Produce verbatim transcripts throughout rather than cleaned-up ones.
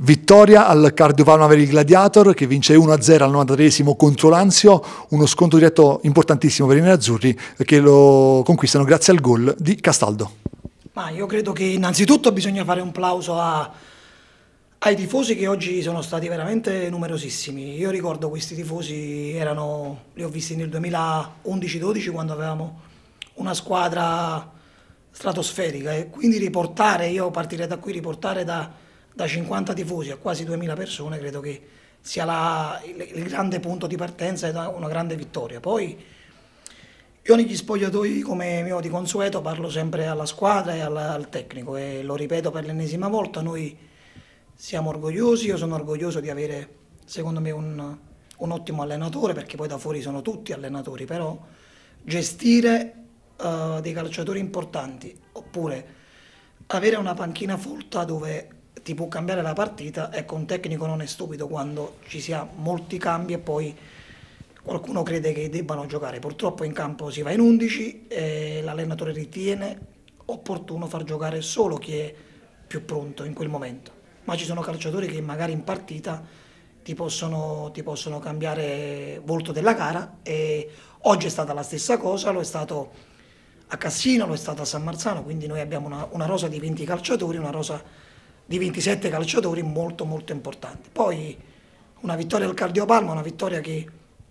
Vittoria al Cardiopalma per il Gladiator che vince uno a zero al novantatreesimo contro l'Anzio, uno scontro diretto importantissimo per i nerazzurri che lo conquistano grazie al gol di Castaldo. Ma io credo che innanzitutto bisogna fare un plauso a, ai tifosi che oggi sono stati veramente numerosissimi. Io ricordo questi tifosi, erano, li ho visti nel duemilaundici dodici quando avevamo una squadra stratosferica e quindi riportare, io partirei da qui, riportare da da cinquanta tifosi a quasi duemila persone, credo che sia la, il, il grande punto di partenza e una grande vittoria. Poi io negli spogliatoi, come mio di consueto, parlo sempre alla squadra e al, al tecnico e lo ripeto per l'ennesima volta, noi siamo orgogliosi, io sono orgoglioso di avere secondo me un, un ottimo allenatore, perché poi da fuori sono tutti allenatori, però gestire uh, dei calciatori importanti oppure avere una panchina folta dove ti può cambiare la partita, ecco, un tecnico non è stupido quando ci sia molti cambi e poi qualcuno crede che debbano giocare. Purtroppo in campo si va in undici e l'allenatore ritiene opportuno far giocare solo chi è più pronto in quel momento. Ma ci sono calciatori che magari in partita ti possono, ti possono cambiare volto della gara e oggi è stata la stessa cosa, lo è stato a Cassino, lo è stato a San Marzano, quindi noi abbiamo una, una rosa di venti calciatori, una rosa di ventisette calciatori molto molto importanti. Poi una vittoria al Cardiopalma, una vittoria che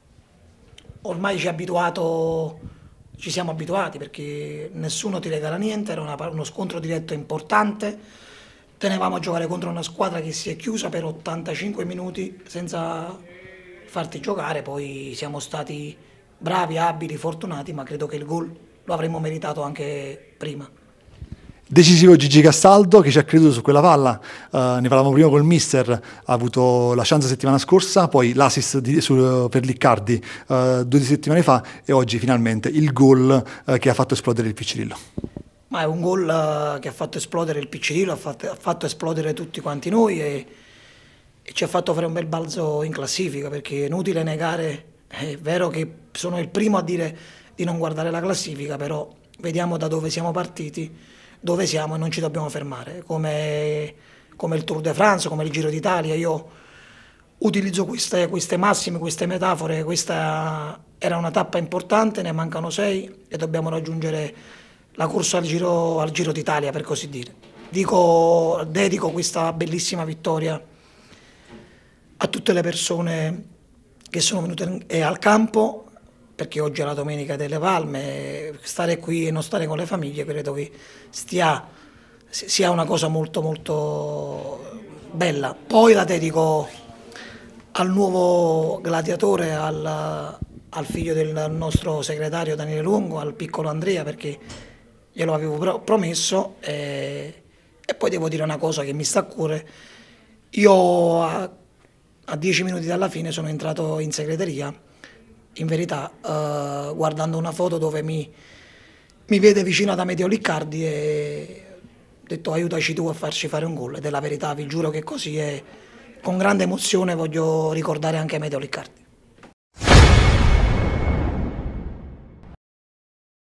ormai ci ha abituato, ci siamo abituati perché nessuno ti regala niente, era una, uno scontro diretto importante, tenevamo a giocare contro una squadra che si è chiusa per ottantacinque minuti senza farti giocare, poi siamo stati bravi, abili, fortunati, ma credo che il gol lo avremmo meritato anche prima. Decisivo Gigi Castaldo che ci ha creduto su quella palla, uh, ne parlavamo prima col mister, ha avuto la chance settimana scorsa, poi l'assist per Liccardi uh, due settimane fa e oggi finalmente il gol uh, che ha fatto esplodere il Piccirillo. Ma è un gol uh, che ha fatto esplodere il Piccirillo, ha fatto, ha fatto esplodere tutti quanti noi e, e ci ha fatto fare un bel balzo in classifica, perché è inutile negare, è vero che sono il primo a dire di non guardare la classifica, però vediamo da dove siamo partiti, dove siamo e non ci dobbiamo fermare, come, come il Tour de France, come il Giro d'Italia. Io utilizzo queste, queste massime, queste metafore, questa era una tappa importante, ne mancano sei e dobbiamo raggiungere la corsa al Giro, al Giro d'Italia, per così dire. Dico, dedico questa bellissima vittoria a tutte le persone che sono venute al campo, perché oggi è la Domenica delle Palme, stare qui e non stare con le famiglie credo che stia, sia una cosa molto molto bella. Poi la dedico al nuovo gladiatore, al, al figlio del nostro segretario Daniele Lungo, al piccolo Andrea, perché glielo avevo promesso e, e poi devo dire una cosa che mi sta a cuore. Io a, a dieci minuti dalla fine sono entrato in segreteria, in verità uh, guardando una foto dove mi, mi vede vicino ad Amedeo Liccardi e ho detto aiutaci tu a farci fare un gol, ed è la verità, vi giuro che così, e con grande emozione voglio ricordare anche Amedeo Liccardi.